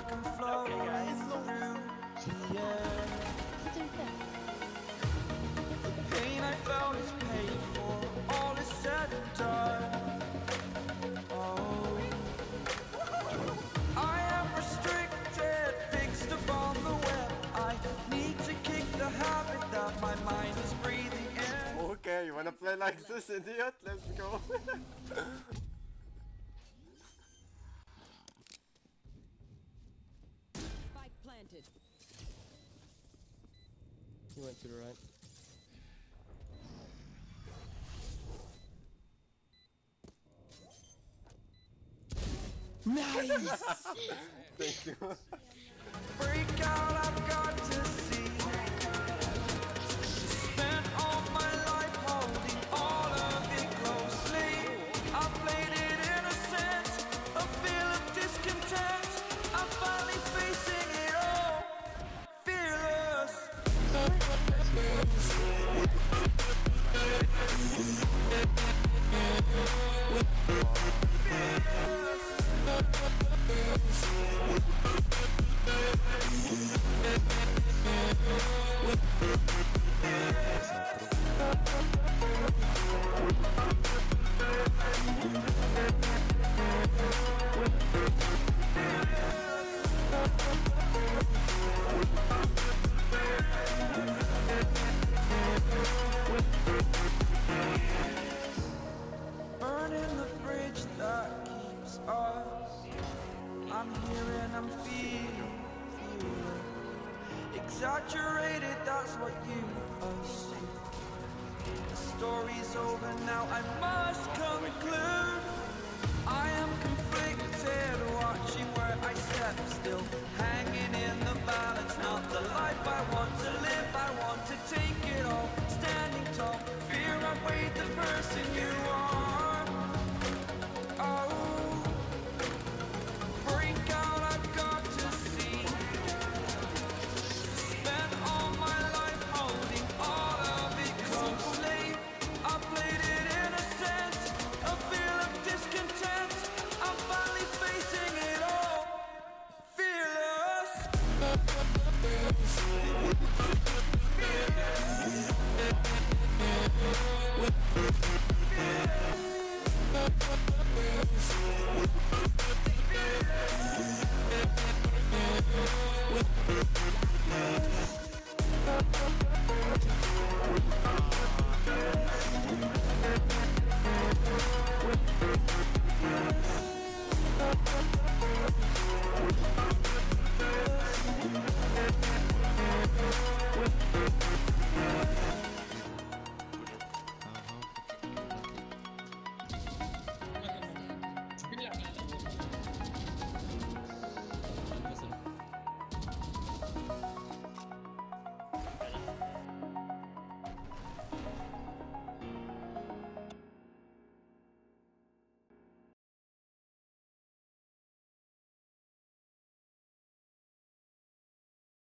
like I'm floating through the air. The pain I felt is paid for, all is said and done. Oh, I am restricted, fixed upon the web. I need to kick the habit that my mind is breathing in. Okay, you wanna play like this, idiot? Let's go. Spike planted. He went to the right. Nice! Thank you. Break out, I've got to see. Spent all my life holding all of it closely. I played it innocent, a feel of discontent. I'm finally facing it all, fearless. Burning the bridge that keeps us. I'm here and I'm feeling. Exaggerated, that's what you assume. The story's over now, I must conclude.